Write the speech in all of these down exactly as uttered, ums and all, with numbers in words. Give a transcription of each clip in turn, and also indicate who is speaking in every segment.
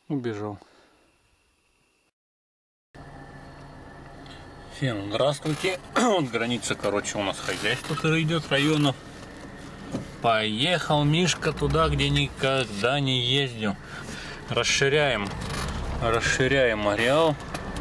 Speaker 1: убежал. Всем здравствуйте. Вот граница, короче, у нас хозяйство идет районов. Поехал Мишка туда, где никогда не ездил. Расширяем, расширяем ареал.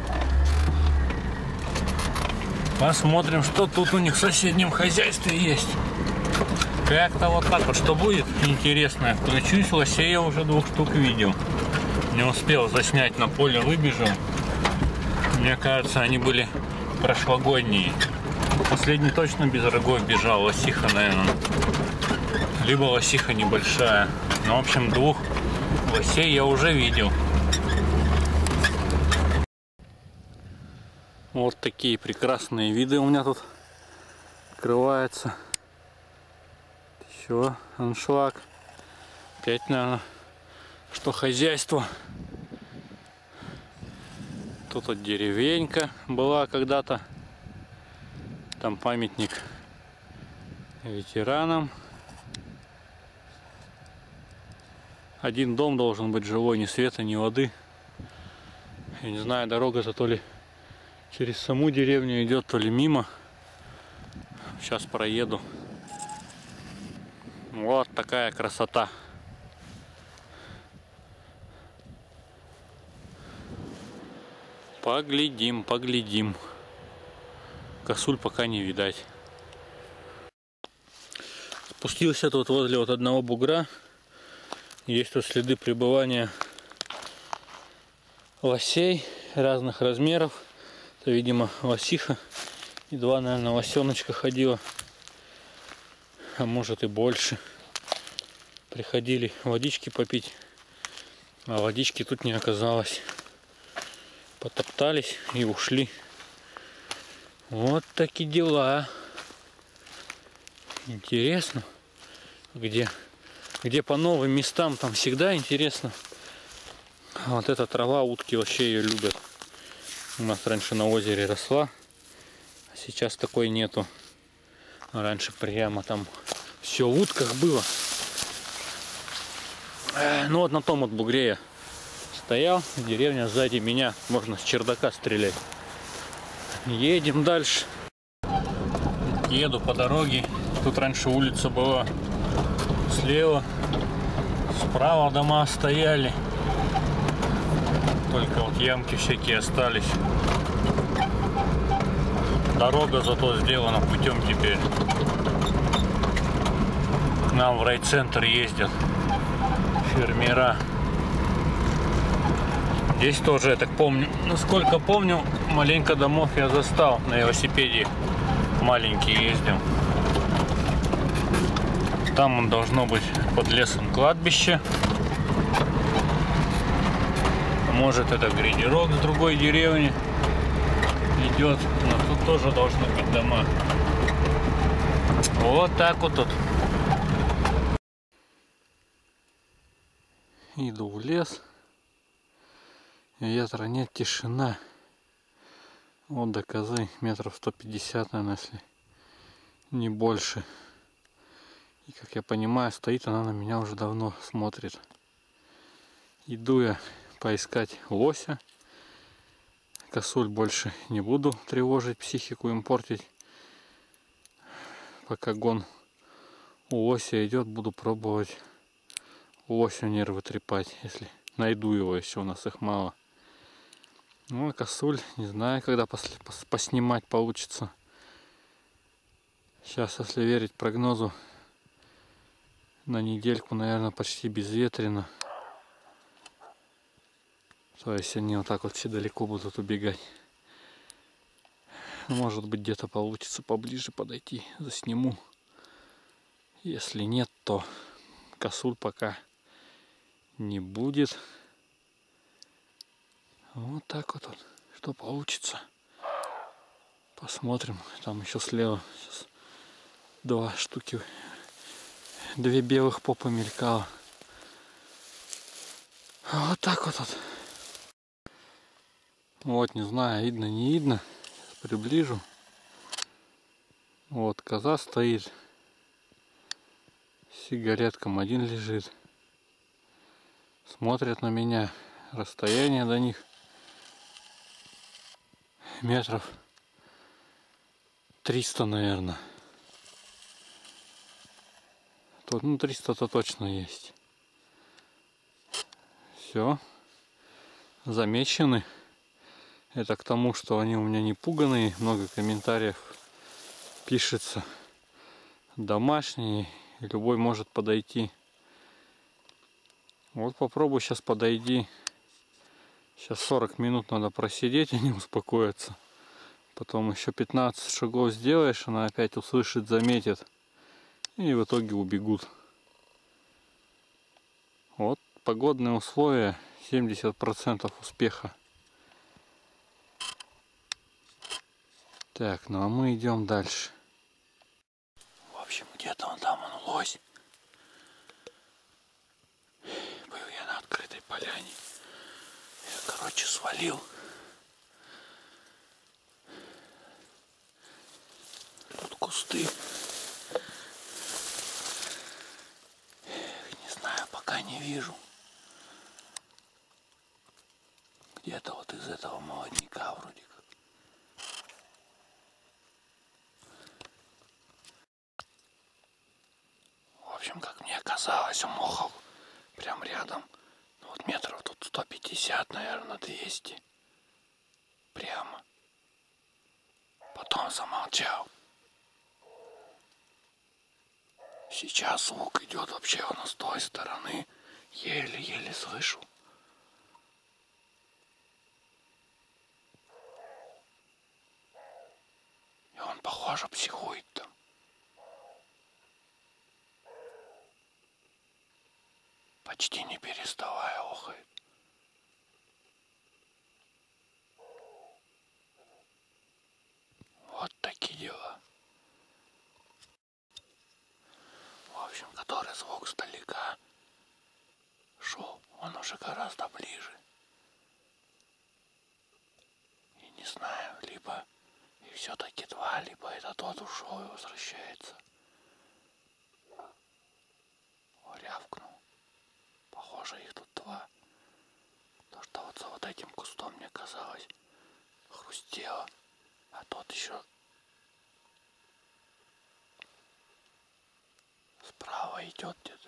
Speaker 1: Посмотрим, что тут у них в соседнем хозяйстве есть. Как-то вот так вот, что будет интересно. Включусь, лосей я уже двух штук видел. Не успел заснять, на поле выбежал. Мне кажется, они были прошлогодние. Последний точно без рогов бежал, лосиха, наверное. Либо лосиха небольшая. Ну, в общем, двух лосей я уже видел. Вот такие прекрасные виды у меня тут открываются. Еще аншлаг. Опять, наверное, что хозяйство. Тут вот деревенька была когда-то. Там памятник ветеранам. Один дом должен быть жилой, ни света, ни воды. Я не знаю, дорога-то то ли через саму деревню идет, то ли мимо. Сейчас проеду. Вот такая красота. Поглядим, поглядим. Косуль пока не видать. Спустился тут возле вот одного бугра. Есть тут следы пребывания лосей разных размеров. Это, видимо, лосиха. И два, наверное, лосеночка ходило. А может и больше. Приходили водички попить. А водички тут не оказалось. Потоптались и ушли. Вот такие дела. Интересно. Где, где по новым местам, там всегда интересно. Вот эта трава, утки вообще ее любят. У нас раньше на озере росла. А сейчас такой нету. Раньше прямо там все в утках было. Ну вот на том вот бугре я стоял. Деревня сзади меня. Можно с чердака стрелять. Едем дальше. Еду по дороге. Тут раньше улица была слева. Справа дома стояли. Только вот ямки всякие остались. Дорога зато сделана путем теперь. К нам в райцентр ездят фермера. Здесь тоже, я так помню, насколько помню, маленько домов я застал. На велосипеде маленький ездил. Там он должно быть под лесом кладбище. Может, это грейдерок с другой деревни идет. Но тут тоже должны быть дома. Вот так вот тут. Иду в лес. Ветра нет, тишина. Вот до козы метров сто пятьдесят, наверное, если не больше. И, как я понимаю, стоит она на меня уже давно, смотрит. Иду я поискать лося. Косуль больше не буду тревожить, психику им портить. Пока гон у лося идет, буду пробовать лосю нервы трепать, если найду его, если у нас их мало. Ну, а косуль, не знаю, когда пос пос поснимать получится. Сейчас, если верить прогнозу, на недельку, наверное, почти безветренно. То есть они вот так вот все далеко будут убегать. Может быть, где-то получится поближе подойти, засниму. Если нет, то косуль пока не будет. Вот так вот, вот. Что получится. Посмотрим. Там еще слева сейчас два штуки. Две белых попы мелькало. Вот так вот, вот. Вот, не знаю, видно, не видно. Приближу. Вот коза стоит. С сигаретком один лежит. Смотрят на меня. расстояние до них метров триста, наверное. Тут, ну, триста-то точно есть. Все. Замечены. Это к тому, что они у меня не пуганые. Много комментариев пишется. Домашние. Любой может подойти. Вот попробуй сейчас подойди. Сейчас сорок минут надо просидеть, они успокоятся. Потом еще пятнадцать шагов сделаешь, она опять услышит, заметит. И в итоге убегут. Вот погодные условия, семьдесят процентов успеха. Так, ну а мы идем дальше. В общем, где-то он там, он лось. Был я на открытой поляне. Я, короче, свалил. Тут кусты. Не знаю, пока не вижу. Где-то вот из этого молодняка вроде как. В общем, как мне казалось, у мохов прям рядом. Ну, вот метров тут сто пятьдесят, наверное, двести. Прямо. Потом замолчал. Сейчас звук идет вообще он с той стороны. Еле-еле слышу. И он, похоже, психует там. Почти не переставая охает. Вот такие дела. В общем, который звук сдалека шел, он уже гораздо ближе. И не знаю, либо и все-таки два, либо это тот ушел и возвращается. О, рявкнул. Похоже, их тут два. То, что вот за вот этим кустом, мне казалось, хрустело. А тот еще справа идет где-то.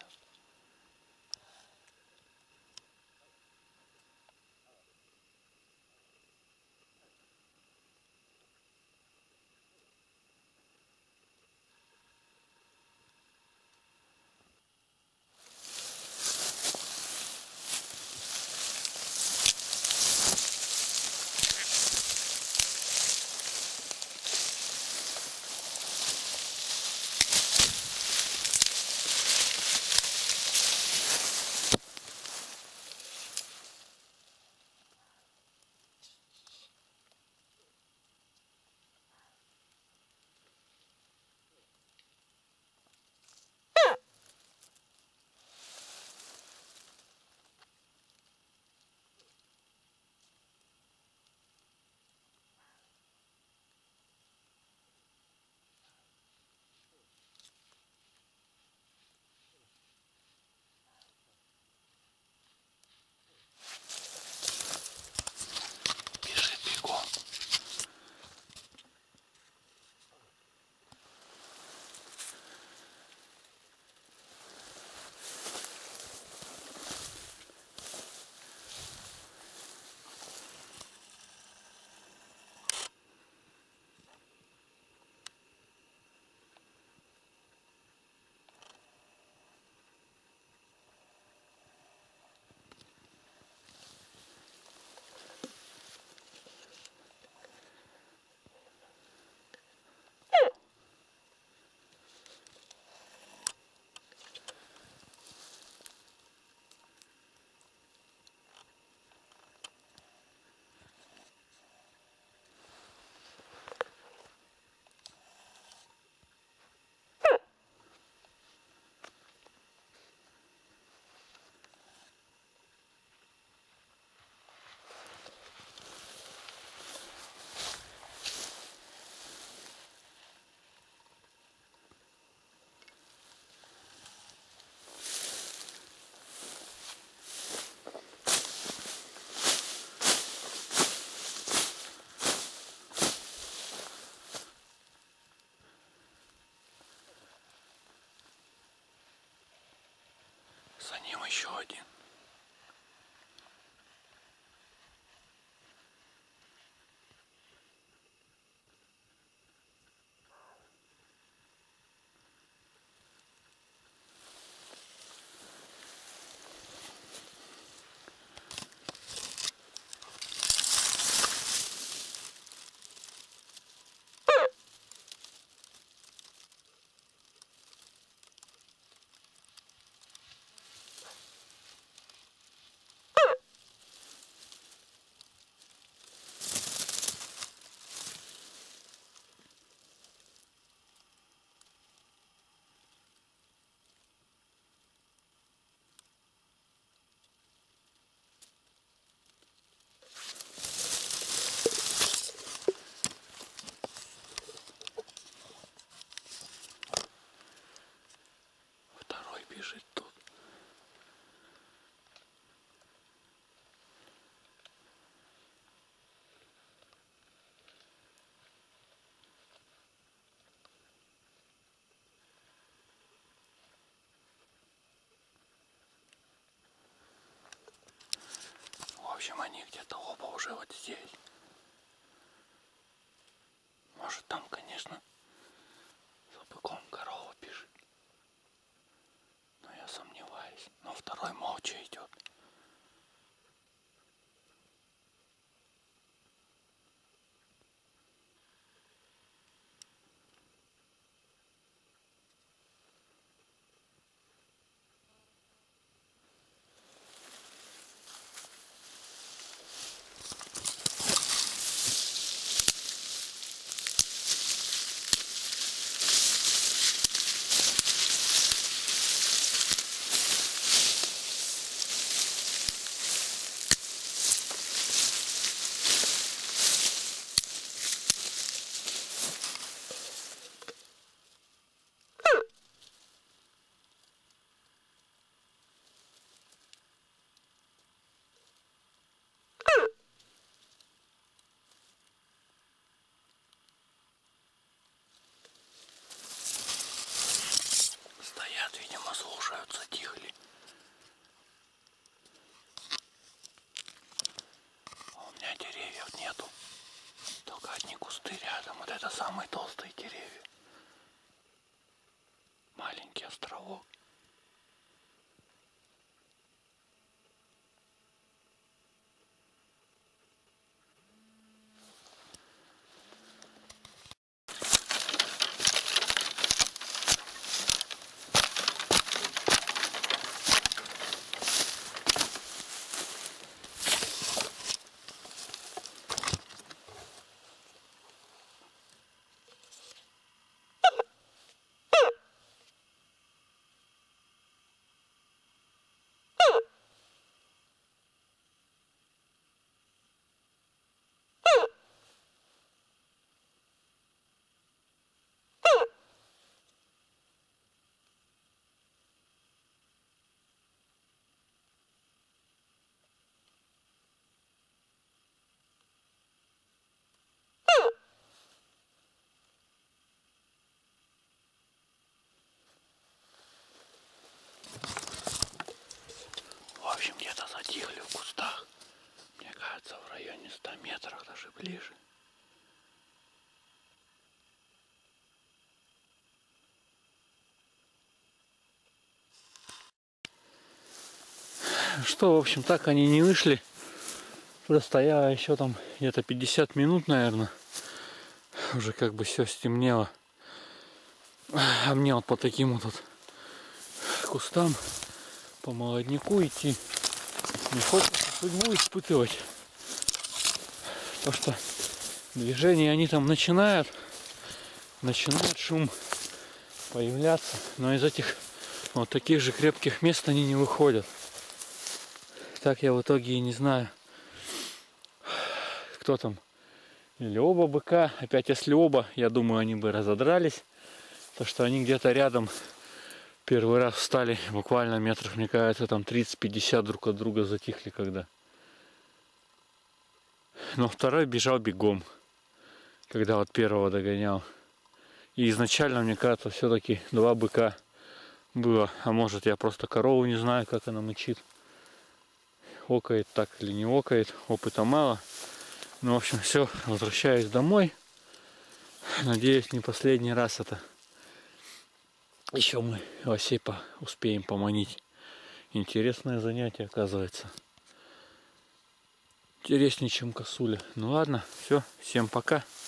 Speaker 1: За ним еще один. Бежит тут. В общем, они где-то оба уже вот здесь. Может, там, конечно, за быком корова бежит. Но я сомневаюсь. Но второй молча идет. Видимо, слушают, затихли. А у меня деревьев нету. Только одни кусты рядом. Вот это самые толстые деревья. Маленький островок. В общем, где-то затихли в кустах. Мне кажется, в районе ста метров, даже ближе. Что, в общем, так они не вышли. Простояла еще там где-то пятьдесят минут, наверное. Уже как бы все стемнело. А мне вот по таким вот, вот кустам, по молодняку идти не хочется судьбу испытывать. То что движение они там начинают, начинает шум появляться, но из этих вот таких же крепких мест они не выходят. Так я в итоге и не знаю, кто там. Или оба быка. Опять, если оба, я думаю, они бы разодрались. То, что они где-то рядом первый раз встали, буквально метров, мне кажется, там тридцать-пятьдесят друг от друга затихли когда. Но второй бежал бегом, когда вот первого догонял. И изначально, мне кажется, все-таки два быка было. А может, я просто корову не знаю, как она мычит. Окает так или не окает. Опыта мало. Ну, в общем, все. Возвращаюсь домой. Надеюсь, не последний раз это. Еще мы лосей успеем поманить. Интересное занятие, оказывается. Интереснее, чем косуля. Ну ладно, все. Всем пока.